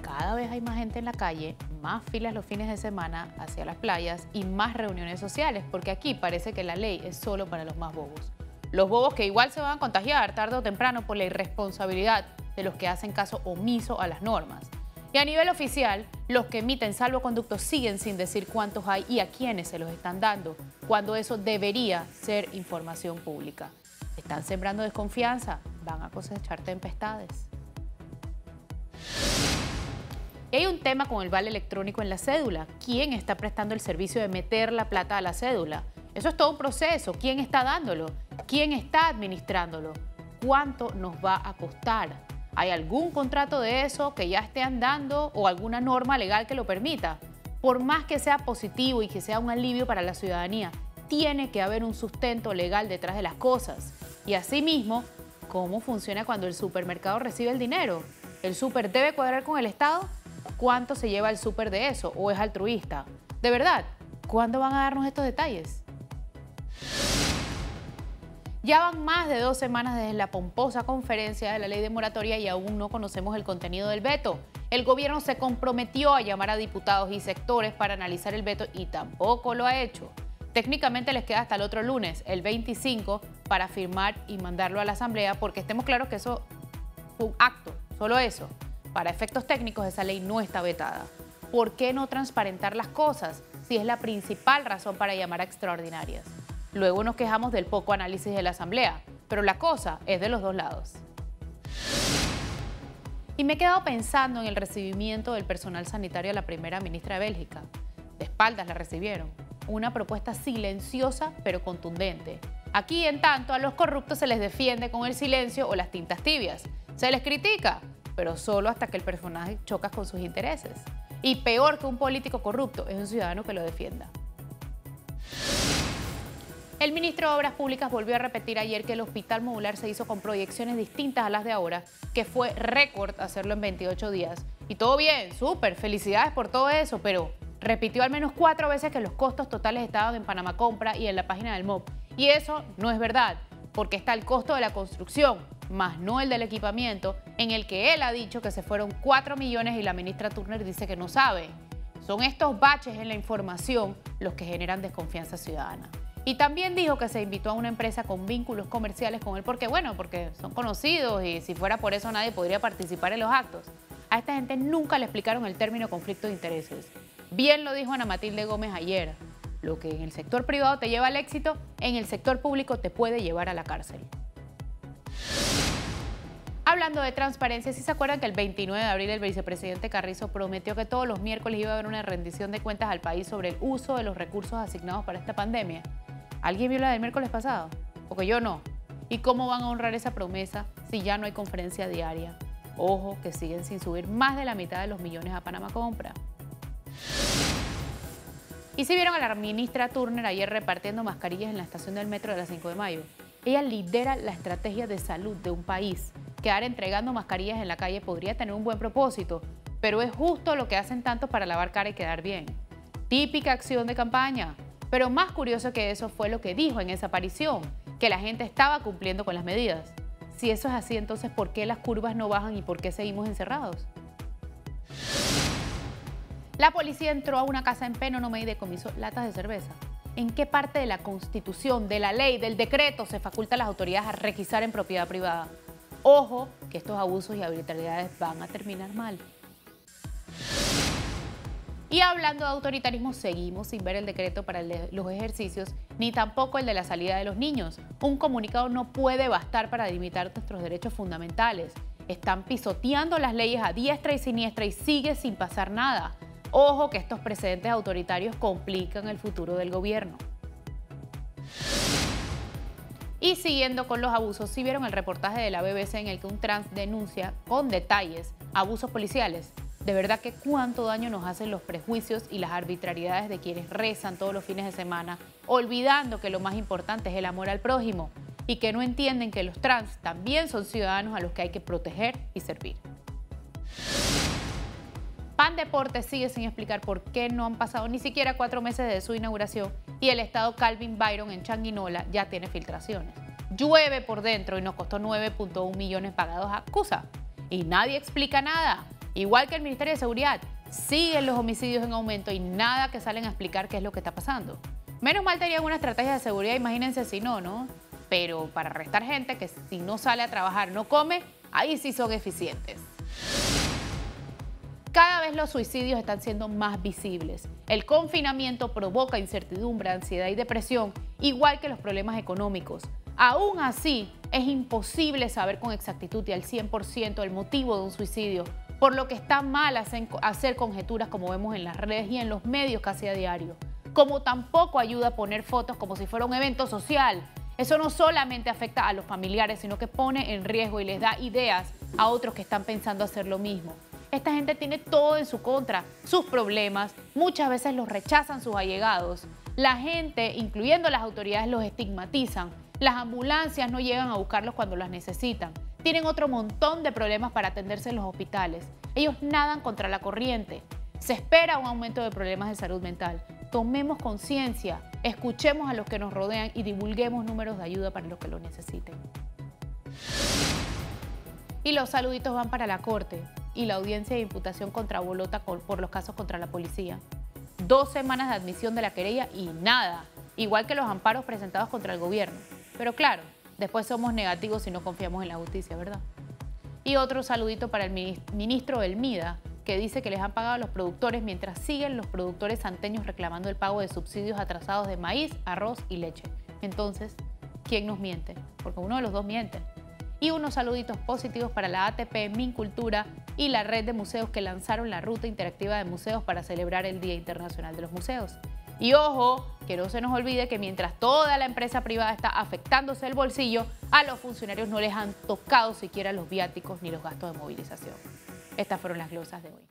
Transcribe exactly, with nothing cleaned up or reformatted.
cada vez hay más gente en la calle, más filas los fines de semana hacia las playas y más reuniones sociales, porque aquí parece que la ley es solo para los más bobos. Los bobos que igual se van a contagiar tarde o temprano por la irresponsabilidad de los que hacen caso omiso a las normas. Y a nivel oficial, los que emiten salvoconductos siguen sin decir cuántos hay y a quiénes se los están dando, cuando eso debería ser información pública. Están sembrando desconfianza, van a cosechar tempestades. Y hay un tema con el vale electrónico en la cédula. ¿Quién está prestando el servicio de meter la plata a la cédula? Eso es todo un proceso. ¿Quién está dándolo? ¿Quién está administrándolo? ¿Cuánto nos va a costar? ¿Hay algún contrato de eso que ya estén dando o alguna norma legal que lo permita? Por más que sea positivo y que sea un alivio para la ciudadanía, tiene que haber un sustento legal detrás de las cosas. Y asimismo, ¿cómo funciona cuando el supermercado recibe el dinero? ¿El súper debe cuadrar con el Estado? ¿Cuánto se lleva el súper de eso o es altruista? De verdad, ¿cuándo van a darnos estos detalles? Ya van más de dos semanas desde la pomposa conferencia de la ley de moratoria y aún no conocemos el contenido del veto. El gobierno se comprometió a llamar a diputados y sectores para analizar el veto y tampoco lo ha hecho. Técnicamente les queda hasta el otro lunes, el veinticinco, para firmar y mandarlo a la Asamblea, porque estemos claros que eso fue un acto, solo eso. Para efectos técnicos esa ley no está vetada. ¿Por qué no transparentar las cosas si es la principal razón para llamar a extraordinarias? Luego nos quejamos del poco análisis de la Asamblea, pero la cosa es de los dos lados. Y me he quedado pensando en el recibimiento del personal sanitario a la primera ministra de Bélgica. De espaldas la recibieron. Una propuesta silenciosa pero contundente. Aquí, en tanto, a los corruptos se les defiende con el silencio o las tintas tibias. Se les critica, pero solo hasta que el personaje choca con sus intereses. Y peor que un político corrupto es un ciudadano que lo defienda. El ministro de Obras Públicas volvió a repetir ayer que el hospital modular se hizo con proyecciones distintas a las de ahora, que fue récord hacerlo en veintiocho días. Y todo bien, súper, felicidades por todo eso, pero repitió al menos cuatro veces que los costos totales estaban en Panamá Compra y en la página del M O P. Y eso no es verdad, porque está el costo de la construcción, más no el del equipamiento, en el que él ha dicho que se fueron cuatro millones y la ministra Turner dice que no sabe. Son estos baches en la información los que generan desconfianza ciudadana. Y también dijo que se invitó a una empresa con vínculos comerciales con él porque, bueno, porque son conocidos y si fuera por eso nadie podría participar en los actos. A esta gente nunca le explicaron el término conflicto de intereses. Bien lo dijo Ana Matilde Gómez ayer. Lo que en el sector privado te lleva al éxito, en el sector público te puede llevar a la cárcel. Hablando de transparencia, ¿sí se acuerdan que el veintinueve de abril el vicepresidente Carrizo prometió que todos los miércoles iba a haber una rendición de cuentas al país sobre el uso de los recursos asignados para esta pandemia? ¿Alguien vio la del miércoles pasado? Porque yo no. ¿Y cómo van a honrar esa promesa si ya no hay conferencia diaria? Ojo, que siguen sin subir más de la mitad de los millones a Panamá Compra. Y si vieron a la ministra Turner ayer repartiendo mascarillas en la estación del metro de la cinco de mayo. Ella lidera la estrategia de salud de un país. Quedar entregando mascarillas en la calle podría tener un buen propósito, pero es justo lo que hacen tantos para lavar cara y quedar bien. Típica acción de campaña. Pero más curioso que eso fue lo que dijo en esa aparición, que la gente estaba cumpliendo con las medidas. Si eso es así, entonces, ¿por qué las curvas no bajan y por qué seguimos encerrados? La policía entró a una casa en Penonomé y decomisó latas de cerveza. ¿En qué parte de la Constitución, de la ley, del decreto se faculta a las autoridades a requisar en propiedad privada? Ojo, que estos abusos y arbitrariedades van a terminar mal. Y hablando de autoritarismo, seguimos sin ver el decreto para los ejercicios, ni tampoco el de la salida de los niños. Un comunicado no puede bastar para limitar nuestros derechos fundamentales. Están pisoteando las leyes a diestra y siniestra y sigue sin pasar nada. Ojo que estos precedentes autoritarios complican el futuro del gobierno. Y siguiendo con los abusos, ¿sí vieron el reportaje de la B B C en el que un trans denuncia con detalles abusos policiales? De verdad que cuánto daño nos hacen los prejuicios y las arbitrariedades de quienes rezan todos los fines de semana, olvidando que lo más importante es el amor al prójimo y que no entienden que los trans también son ciudadanos a los que hay que proteger y servir. Pan Deportes sigue sin explicar por qué no han pasado ni siquiera cuatro meses de su inauguración y el estado Calvin Byron en Changuinola ya tiene filtraciones. Llueve por dentro y nos costó nueve punto uno millones pagados a Cusa. Y nadie explica nada. Igual que el Ministerio de Seguridad, siguen los homicidios en aumento y nada que salen a explicar qué es lo que está pasando. Menos mal tenían una estrategia de seguridad, imagínense si no, ¿no? Pero para arrestar gente que si no sale a trabajar no come, ahí sí son eficientes. Cada vez los suicidios están siendo más visibles. El confinamiento provoca incertidumbre, ansiedad y depresión, igual que los problemas económicos. Aún así, es imposible saber con exactitud y al cien por ciento el motivo de un suicidio, por lo que está mal hacer conjeturas como vemos en las redes y en los medios casi a diario. Como tampoco ayuda a poner fotos como si fuera un evento social. Eso no solamente afecta a los familiares, sino que pone en riesgo y les da ideas a otros que están pensando hacer lo mismo. Esta gente tiene todo en su contra, sus problemas, muchas veces los rechazan sus allegados. La gente, incluyendo las autoridades, los estigmatizan. Las ambulancias no llegan a buscarlos cuando las necesitan. Tienen otro montón de problemas para atenderse en los hospitales. Ellos nadan contra la corriente. Se espera un aumento de problemas de salud mental. Tomemos conciencia, escuchemos a los que nos rodean y divulguemos números de ayuda para los que lo necesiten. Y los saluditos van para la Corte y la audiencia de imputación contra Bolota por los casos contra la policía. Dos semanas de admisión de la querella y nada, igual que los amparos presentados contra el gobierno. Pero claro, después somos negativos si no confiamos en la justicia, ¿verdad? Y otro saludito para el ministro del MIDA, que dice que les han pagado a los productores mientras siguen los productores santeños reclamando el pago de subsidios atrasados de maíz, arroz y leche. Entonces, ¿quién nos miente? Porque uno de los dos miente. Y unos saluditos positivos para la A T P, Mincultura y la red de museos que lanzaron la ruta interactiva de museos para celebrar el Día Internacional de los Museos. Y ojo, que no se nos olvide que mientras toda la empresa privada está afectándose el bolsillo, a los funcionarios no les han tocado siquiera los viáticos ni los gastos de movilización. Estas fueron las glosas de hoy.